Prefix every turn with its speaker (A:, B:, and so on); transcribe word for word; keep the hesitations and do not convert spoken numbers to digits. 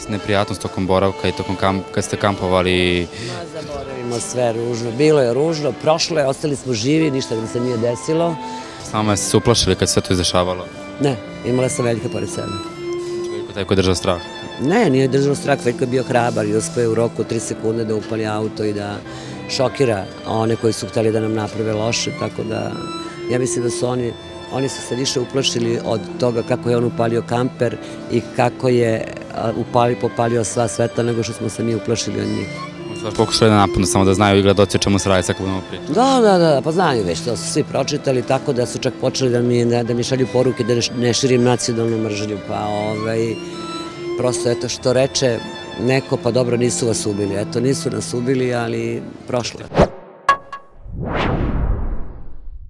A: neprijatnost tokom boravka i tokom kad ste kampovali?
B: Zaboravimo sve ružno. Bilo je ružno, prošlo je, ostali smo živi, ništa nam se nije desilo.
A: Samo ste se uplašili kad se to izdešavalo?
B: Ne, imala sam Veljka pored sebe.
A: Veljko taj koji je držao strah?
B: Ne, nije držao strah, Veljko je bio hrabar i uspeo je u roku tri sekunde da upali auto i da šokira one koji su hteli da nam naprave loše, tako da ja mislim da su oni, oni su se više uplašili od toga kako je on upalio kamper i kako je popalio sva svetla nego što smo se mi uplašili od njih.
A: Možda pokušali da napadnu, samo da znaju i gledaoci o čemu se radi, sad budemo pričati.
B: Da, da, da, pa znaju već, to su svi pročitali, tako da su čak počeli da mi, da mi šalju poruke da ne širim nacionalnu mržnju, pa ovaj, prosto eto što reče neko, pa dobro nisu vas ubili, eto nisu nas ubili, ali prošlo je.